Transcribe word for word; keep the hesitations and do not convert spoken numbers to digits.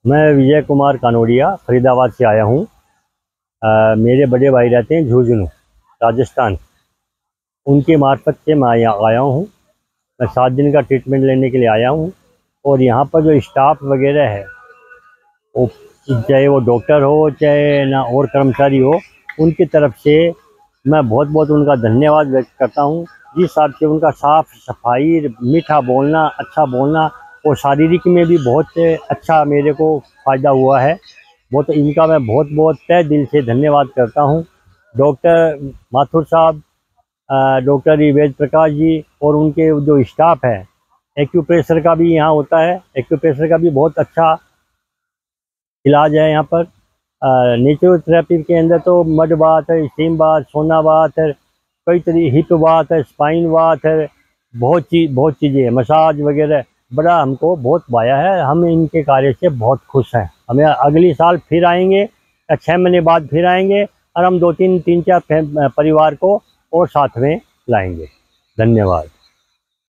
मैं विजय कुमार कानोडिया फरीदाबाद से आया हूँ। अ, मेरे बड़े भाई रहते हैं झुंझुनू राजस्थान। उनके मार्फत से मैं यहाँ आया हूँ। मैं सात दिन का ट्रीटमेंट लेने के लिए आया हूँ। और यहाँ पर जो स्टाफ वगैरह है, वो चाहे वो डॉक्टर हो चाहे ना और कर्मचारी हो, उनकी तरफ से मैं बहुत बहुत उनका धन्यवाद व्यक्त करता हूँ। जिस हिसाब से उनका साफ सफाई, मीठा बोलना, अच्छा बोलना और शारीरिक में भी बहुत अच्छा मेरे को फ़ायदा हुआ है। बहुत इनका मैं बहुत बहुत तहे दिल से धन्यवाद करता हूँ। डॉक्टर माथुर साहब, अ, डॉक्टर वेद प्रकाश जी और उनके जो स्टाफ है। एक्यूप्रेशर का भी यहाँ होता है, एक्यूप्रेशर का भी बहुत अच्छा इलाज है यहाँ पर। नेचुरोथेरेपी के अंदर तो मड बाथ है, स्टीम बाथ, सोना बाथ है, कई तरीके हिप बाथ है, स्पाइन बाथ है, बहुत चीज़ बहुत चीज़ें हैं, मसाज वगैरह। बड़ा हमको बहुत भाया है। हम इनके कार्य से बहुत खुश हैं। हमें अगली साल फिर आएंगे या छः महीने बाद फिर आएंगे और हम दो तीन तीन चार परिवार को और साथ में लाएंगे। धन्यवाद।